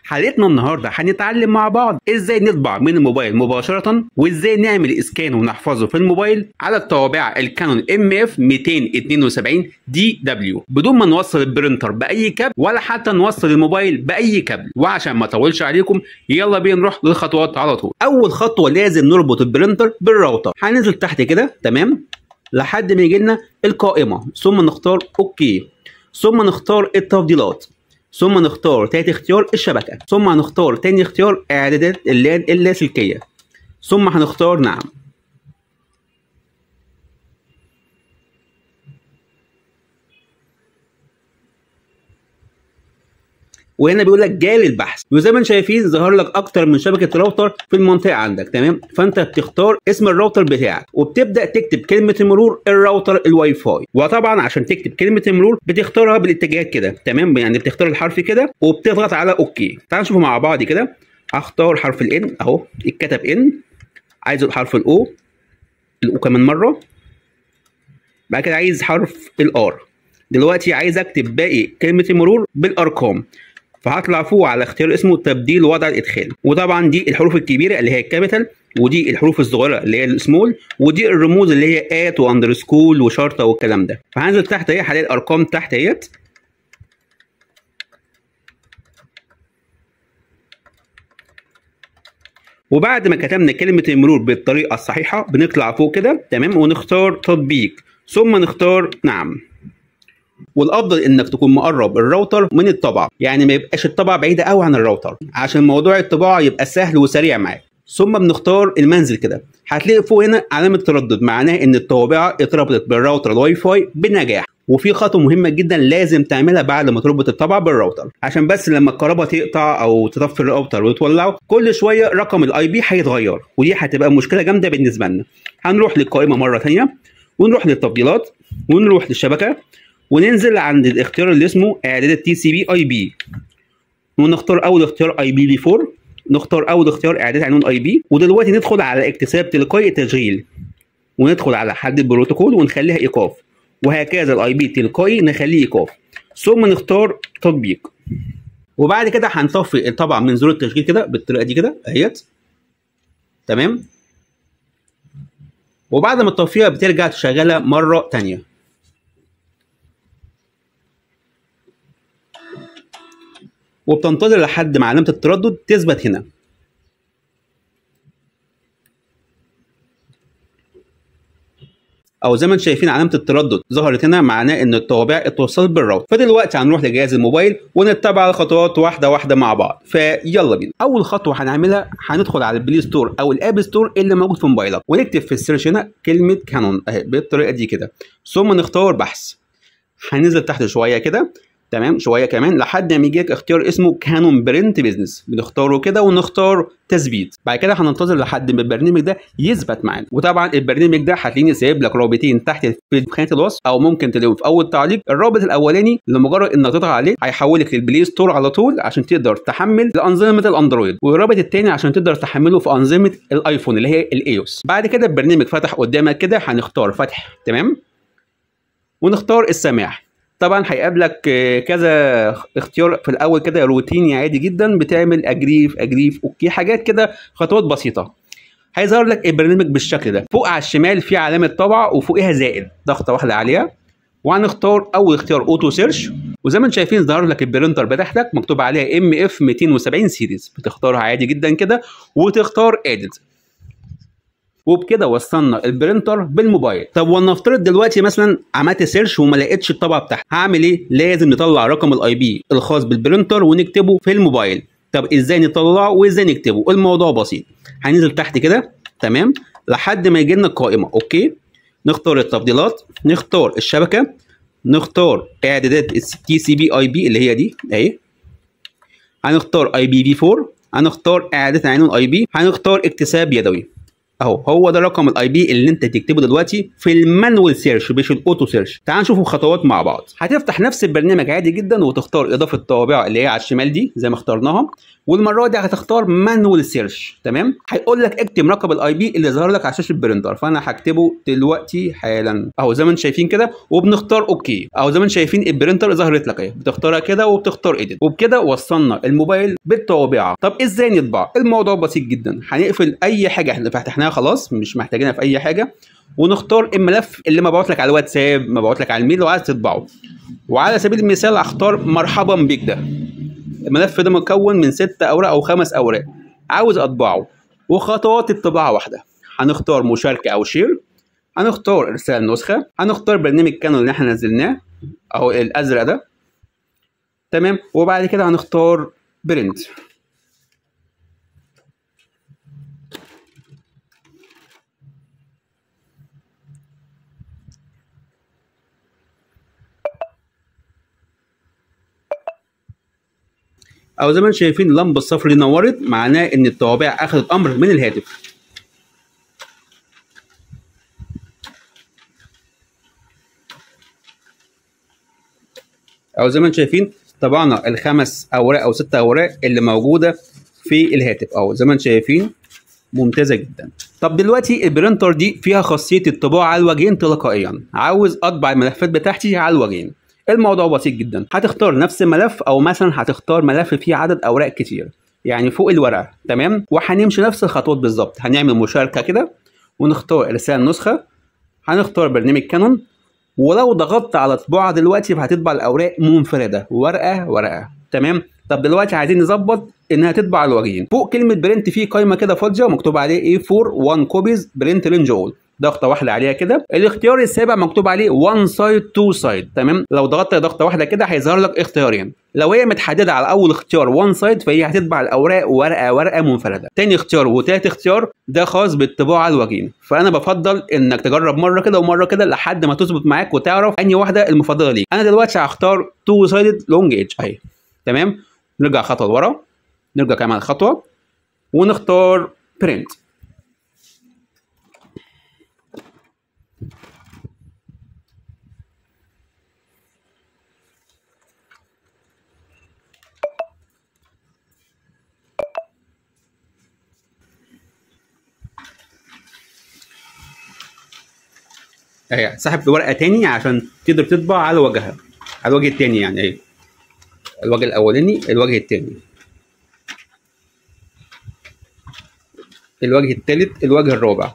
حلقتنا النهارده هنتعلم مع بعض ازاي نطبع من الموبايل مباشرة، وازاي نعمل اسكان ونحفظه في الموبايل على الطوابع الكانون MF 272 DW بدون ما نوصل البرينتر باي كابل ولا حتى نوصل الموبايل باي كابل. وعشان ما اطولش عليكم يلا بينا نروح للخطوات على طول. اول خطوه لازم نربط البرينتر بالراوتر. هننزل تحت كده تمام لحد ما يجي لنا القائمه، ثم نختار اوكي، ثم نختار التفضيلات، ثم نختار تالت اختيار الشبكه، ثم هنختار تاني اختيار اعدادات اللان اللاسلكيه، ثم هنختار نعم. وهنا بيقول لك جالي البحث، وزي ما انتم شايفين ظهر لك اكتر من شبكه راوتر في المنطقه عندك تمام. فانت بتختار اسم الراوتر بتاعك وبتبدا تكتب كلمه المرور الراوتر الواي فاي. وطبعا عشان تكتب كلمه المرور بتختارها بالاتجاهات كده تمام، يعني بتختار الحرف كده وبتضغط على اوكي. تعالوا نشوفه مع بعض كده. هختار حرف الان اهو اتكتب ان، عايز الحرف الاو كمان مره، بعد كده عايز حرف الار. دلوقتي عايز اكتب باقي كلمه المرور بالارقام، فهطلع فوق على اختيار اسمه تبديل وضع الادخال. وطبعا دي الحروف الكبيره اللي هي الكابيتال، ودي الحروف الصغيره اللي هي السمول، ودي الرموز اللي هي ات واندرسكول وشرطه والكلام ده. فهنزل تحت اهي هلاقي الارقام تحت اهيت. وبعد ما كتبنا كلمه المرور بالطريقه الصحيحه بنطلع فوق كده تمام ونختار تطبيق، ثم نختار نعم. والافضل انك تكون مقرب الراوتر من الطبعه، يعني ما يبقاش الطبعه بعيده قوي عن الراوتر عشان موضوع الطباعه يبقى سهل وسريع معاك. ثم بنختار المنزل كده، هتلاقي فوق هنا علامه تردد، معناه ان الطوابعه اتربطت بالراوتر الواي فاي بنجاح. وفي خطوه مهمه جدا لازم تعملها بعد ما تربط الطبعه بالراوتر، عشان بس لما الكهرباء تقطع او تطفي الراوتر وتولعه كل شويه رقم الاي بي هيتغير، ودي هتبقى مشكله جامده بالنسبه لنا. هنروح للقائمه مره ثانيه ونروح للتفضيلات ونروح للشبكه وننزل عند الاختيار اللي اسمه اعدادات TCP/IP، ونختار اول اختيار IPv4، نختار اول اختيار اعدادات عنوان IP. ودلوقتي ندخل على اكتساب تلقائي التشغيل، وندخل على حد البروتوكول ونخليها ايقاف، وهكذا الاي بي التلقائي نخليه ايقاف، ثم نختار تطبيق. وبعد كده هنطفي طبعا من زر التشغيل كده بالطريقه دي كده اهيت تمام. وبعد ما تطفيها بترجع تشغلها مره ثانيه. وبتنتظر لحد ما علامة التردد تثبت هنا. او زي ما انتم شايفين علامة التردد ظهرت هنا، معناه ان الطوابع اتوصلت بالراوتر. فدلوقتي هنروح لجهاز الموبايل ونتبع الخطوات واحدة واحدة مع بعض. فيلا بينا. اول خطوة هنعملها هندخل على البلاي ستور او الاب ستور اللي موجود في موبايلك، ونكتب في السيرش هنا كلمة كانون اهي بالطريقة دي كده، ثم نختار بحث. هننزل تحت شوية كده تمام، شويه كمان لحد ما يجيلك اختيار اسمه كانون برنت بزنس، بنختاره كده ونختار تثبيت. بعد كده هننتظر لحد ما البرنامج ده يثبت معانا. وطبعا البرنامج ده هتلاقيني سايب لك رابطين تحت في خانه الوصف، او ممكن تلاقيهم في اول تعليق. الرابط الاولاني لمجرد انك تضغط عليه هيحولك للبلاي ستور على طول عشان تقدر تحمل لانظمه الاندرويد، والرابط الثاني عشان تقدر تحمله في انظمه الايفون اللي هي الايوس. بعد كده البرنامج فتح قدامك كده، هنختار فتح تمام ونختار السماح. طبعا هيقابلك كذا اختيار في الاول كده روتيني عادي جدا، بتعمل اجريف اوكي، حاجات كده خطوات بسيطه. هيظهر لك البرنامج بالشكل ده. فوق على الشمال في علامه طبعه وفوقها زائد، ضغطه واحده عليها وهنختار اول اختيار اوتو سيرش. وزي ما انتم شايفين ظهر لك البرينتر بتاعتك مكتوب عليها MF 270 سيريز، بتختارها عادي جدا كده وتختار اديت. وبكده وصلنا البرينتر بالموبايل. طب ولنفترض دلوقتي مثلا عملت سيرش وما لقيتش الطبعه بتاعتها، هعمل ايه؟ لازم نطلع رقم الاي بي الخاص بالبرينتر ونكتبه في الموبايل. طب ازاي نطلعه وازاي نكتبه؟ الموضوع بسيط. هننزل تحت كده تمام لحد ما يجي لنا القائمه اوكي، نختار التفضيلات، نختار الشبكه، نختار اعدادات TCP/IP اللي هي دي اهي، هنختار IPv4، هنختار اعدادات عنوان IP، هنختار اكتساب يدوي. اهو هو ده رقم الاي بي اللي انت تكتبه دلوقتي في المانوال سيرش مش الاوتو سيرش. تعال نشوف الخطوات مع بعض. هتفتح نفس البرنامج عادي جدا وتختار اضافه طوابع اللي هي على الشمال دي زي ما اخترناها، والمره دي هتختار مانوال سيرش. تمام، هيقول لك اكتب رقم الاي بي اللي ظهر لك على شاشه البرينتر، فانا هكتبه دلوقتي حالا اهو زي ما انتم شايفين كده، وبنختار اوكي. اهو زي ما انتم شايفين البرينتر ظهرت لك اهي، بتختارها كده وبتختار ايديت، وبكده وصلنا الموبايل بالطوابع. طب ازاي نطبع؟ الموضوع بسيط جدا، هنقفل اي حاجه احنا فتحناها خلاص مش محتاجينها في اي حاجه، ونختار الملف اللي مبعوت لك على الواتساب، مبعوت لك على الميل لو عايز تطبعه. وعلى سبيل المثال اختار مرحبا بك، ده الملف ده مكون من 6 اوراق او 5 اوراق، عاوز اطبعه. وخطوات الطباعه واحده، هنختار مشاركه او شير، هنختار ارسال نسخه، هنختار برنامج كانون اللي احنا نزلناه اهو الازرق ده. تمام، وبعد كده هنختار برنت. او زي ما انتم شايفين اللمبه الصفراء دي نورت، معناه ان الطوابع اخذت امر من الهاتف. او زي ما انتم شايفين طبعنا ال5 اوراق او 6 اوراق اللي موجوده في الهاتف اهو زي ما انتم شايفين، ممتازه جدا. طب دلوقتي البرينتر دي فيها خاصيه الطباعه على الوجهين تلقائيا، عاوز اطبع الملفات بتاعتي على الوجهين. الموضوع بسيط جدا، هتختار نفس الملف او مثلا هتختار ملف فيه عدد اوراق كتير يعني فوق الورقه. تمام، وهنمشي نفس الخطوات بالظبط. هنعمل مشاركه كده ونختار ارسال نسخه، هنختار برنامج كانون، ولو ضغطت على طباعه دلوقتي فهتطبع الاوراق منفرده ورقه ورقه. تمام، طب دلوقتي عايزين نظبط انها تطبع على الوجهين. فوق كلمه برنت في قائمه كده فاضيه ومكتوب عليه A4 1 كوبيز برنت رينج اول، ضغطه واحده عليها كده. الاختيار السابع مكتوب عليه 1 سايد 2 سايد. تمام، لو ضغطت ضغطه واحده كده هيظهر لك اختيارين، لو هي متحدده على اول اختيار 1 سايد فهي هتطبع الاوراق ورقه ورقه منفرده. تاني اختيار وتالت اختيار ده خاص بالطباعه على الوجهين، فانا بفضل انك تجرب مره كده ومره كده لحد ما تظبط معاك وتعرف انهي واحده المفضله ليك. انا دلوقتي هختار 2 سايد لونج ايدج اهي. تمام، نرجع خطوه لورا، نرجع كمان خطوه ونختار برنت. اهي سحب ورقه تاني عشان تقدر تطبع على وجهها، على الوجه التاني يعني ايه، الوجه الاولاني الوجه التاني الوجه التالت الوجه الرابع،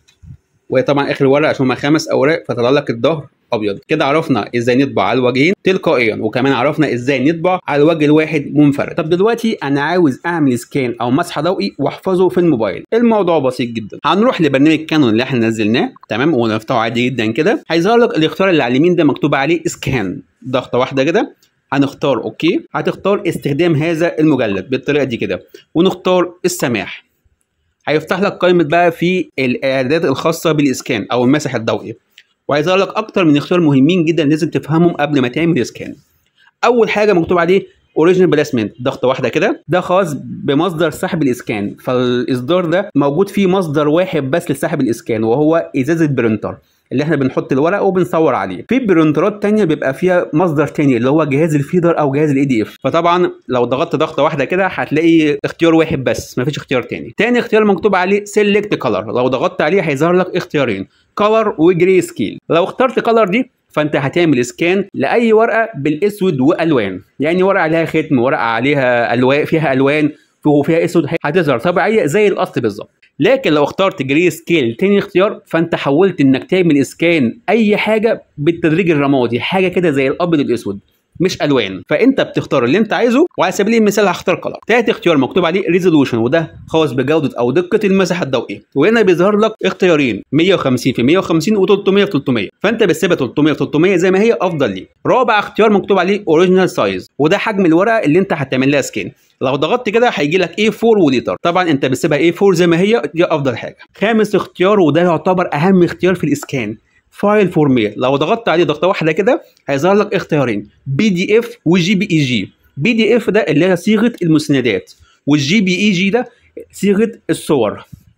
وهي طبعا اخر ورقه عشان هما 5 اوراق فطلع لك الظهر ابيض. كده عرفنا ازاي نطبع على الوجهين تلقائيا، وكمان عرفنا ازاي نطبع على الوجه الواحد منفرد. طب دلوقتي انا عاوز اعمل سكان او مسح ضوئي واحفظه في الموبايل. الموضوع بسيط جدا، هنروح لبرنامج كانون اللي احنا نزلناه. تمام، ونفتحه عادي جدا كده، هيظهر لك الاختيار اللي على اليمين ده مكتوب عليه سكان، ضغطه واحده كده هنختار اوكي. هتختار استخدام هذا المجلد بالطريقه دي كده ونختار السماح. هيفتح لك قائمه بقى في الاعدادات الخاصه بالاسكان او المسح الضوئي، وهيظهر لك اكتر من اختيار مهمين جدا لازم تفهمهم قبل ما تعمل سكان. اول حاجه مكتوب عليه اوريجينال بلاسمنت، ضغطه واحده كده، ده خاص بمصدر سحب الاسكان. فالاصدار ده موجود فيه مصدر واحد بس لسحب الاسكان وهو ازازه برينتر اللي احنا بنحط الورق وبنصور عليه. في برينترات تانية بيبقى فيها مصدر تاني اللي هو جهاز الفيدر او جهاز الاي دي اف، فطبعا لو ضغطت ضغطه واحده كده هتلاقي اختيار واحد بس مفيش اختيار تاني. تاني اختيار مكتوب عليه سيلكت كلر، لو ضغطت عليه هيظهر لك اختيارين، كلر وجري سكيل. لو اخترت كلر دي فانت هتعمل سكان لاي ورقه بالاسود والوان، يعني ورقه عليها ختم، ورقه عليها الوان فيها الوان وفيها اسود هتظهر طبيعيه زي الاصل بالظبط. لكن لو اخترت جري سكيل تاني اختيار فانت حولت انك تعمل اسكان اي حاجه بالتدريج الرمادي، حاجه كده زي الابيض الاسود مش الوان، فانت بتختار اللي انت عايزه. وعلى سبيل المثال هختار كلر. تالت اختيار مكتوب عليه ريزولوشن، وده خاص بجوده او دقه المسح الضوئي، وهنا بيظهر لك اختيارين 150 في 150 و300 في 300، فانت بتسيبها 300 في 300 زي ما هي افضل ليك. رابع اختيار مكتوب عليه اوريجينال سايز، وده حجم الورقه اللي انت هتعمل لها سكان. لو ضغطت كده هيجي لك A4 وليتر، طبعا انت بتسيبها A4 زي ما هي، دي افضل حاجه. خامس اختيار وده يعتبر اهم اختيار في الاسكان، فايل فورمات. لو ضغطت عليه ضغطه واحده كده هيظهر لك اختيارين PDF وجي بي اي جي. PDF ده اللي هي صيغه المسندات، والجي بي اي جي ده صيغه الصور.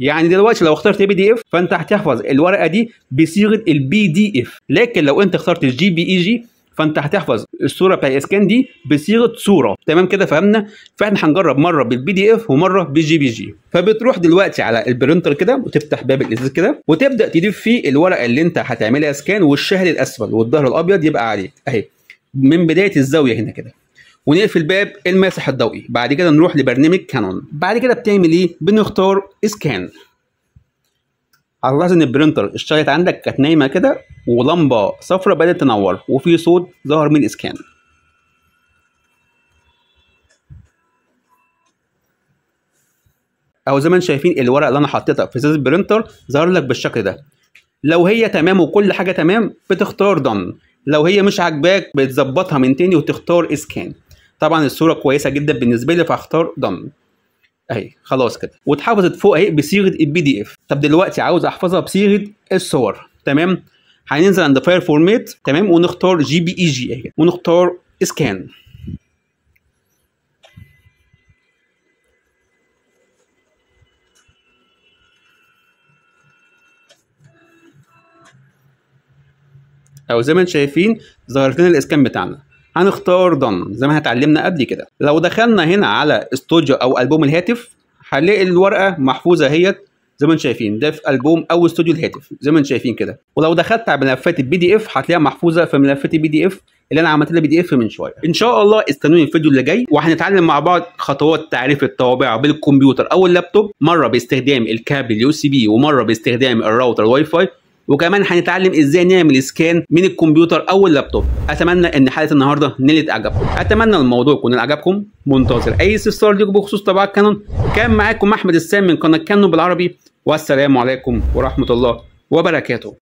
يعني دلوقتي لو اخترت PDF فانت هتحفظ الورقه دي بصيغه الPDF، لكن لو انت اخترت الJPEG فانت هتحفظ الصوره بتاع الاسكان دي بصيغه صوره. تمام كده فهمنا؟ فاحنا هنجرب مره بالPDF ومره بالJPG. فبتروح دلوقتي على البرينتر كده وتفتح باب الازاز كده وتبدا تضيف فيه الورقه اللي انت هتعملها سكان، والشاهد الاسفل والظهر الابيض يبقى عليه اهي من بدايه الزاويه هنا كده، ونقفل باب الماسح الضوئي. بعد كده نروح لبرنامج كانون. بعد كده بتعمل ايه؟ بنختار اسكان. هتلاحظ ان البرينتر اشتغلت عندك كانت نايمه كده ولمبه صفراء بدات تنور وفي صوت ظهر من اسكان. اهو زي ما انتم شايفين الورقه اللي انا حطيتها في ازاز البرينتر ظهر لك بالشكل ده. لو هي تمام وكل حاجه تمام بتختار دن، لو هي مش عاجباك بتظبطها من تاني وتختار اسكان. طبعا الصوره كويسه جدا بالنسبه لي فاختار دن اهي خلاص كده، واتحفظت فوق اهي بصيغه الPDF. طب دلوقتي عاوز احفظها بصيغه الصور. تمام، هننزل عند فايل فورمات تمام ونختار JPEG اهي ونختار اسكان. او زي ما انتم شايفين ظهرت لنا الاسكان بتاعنا. هنختار دن زي ما اتعلمنا قبل كده. لو دخلنا هنا على استوديو او البوم الهاتف هنلاقي الورقه محفوظه اهيت زي ما انتم شايفين، ده في البوم او استوديو الهاتف زي ما انتم شايفين كده. ولو دخلت على ملفات الPDF هتلاقيها محفوظه في ملفات الPDF اللي انا عملت لها PDF من شويه. ان شاء الله استنوني الفيديو اللي جاي وهنتعلم مع بعض خطوات تعريف الطوابع بالكمبيوتر او اللابتوب، مره باستخدام الكابل USB ومره باستخدام الراوتر الواي فاي، وكمان هنتعلم ازاي نعمل سكان من الكمبيوتر او اللابتوب. اتمنى ان حلقه النهارده نالت اعجابكم، اتمنى الموضوع يكون عجبكم. منتظر اي استفسار ليكم بخصوص طباعه كانون. كان معاكم احمد السام من قناه كانون بالعربي، والسلام عليكم ورحمه الله وبركاته.